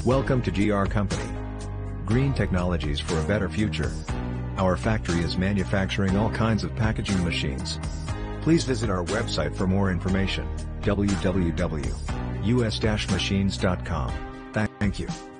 Welcome to GR Company. Green technologies for a better future. Our factory is manufacturing all kinds of packaging machines. Please visit our website for more information, www.usmachines.com. Thank you.